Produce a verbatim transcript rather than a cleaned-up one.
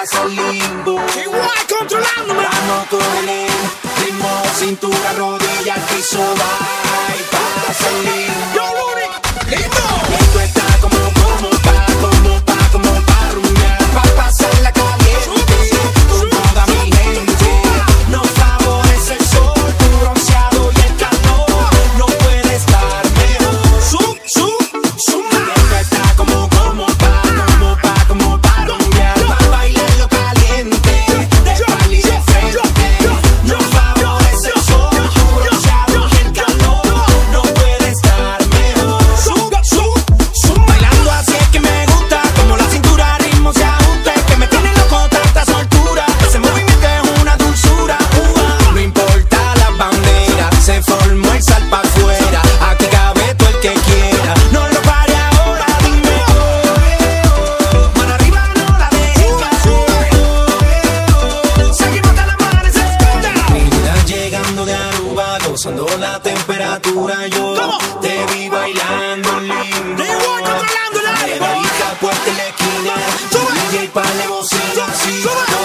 pasa lindo. Igual controlándome. Vamos con el ritmo, cintura, rodilla, al piso, va y pasa lindo. Yo, Rudy, lindo. Esto está como, como pa, como pa, como pa rumbear, pa pasarla caliente con toda mi gente. Nos favorece el sol, tu bronceado y el calor. No puede estar mejor. Sub, sub, sub. Esto está como, como pa, como pa, como pa rumbear, pa bailarlo caliente, de espalda y de frente. Nos favorece el sol, tu bronceado y el calor. No puede estar mejor. Sub, sub, sub. Bailando así es que me gusta, como la cintura ritmo se ajusta, es que me tiene loco tanta soltura, ese movimiento es una dulzura. Uva. No importa la bandera, se formó el sal pa' afuera, aquí cabe todo el que quiera, no lo pare ahora, dime oh, oh, oh. Mano arriba no la dejes, seguimos hasta el amanecer. Mira, llegando de Aruba, gozando la temperatura, yo ¿Cómo? te vi bailando lindo. Igual controlando el aire. Margarita, puerta en la esquina, Sube. D J pa' la bocina, sí. Sube.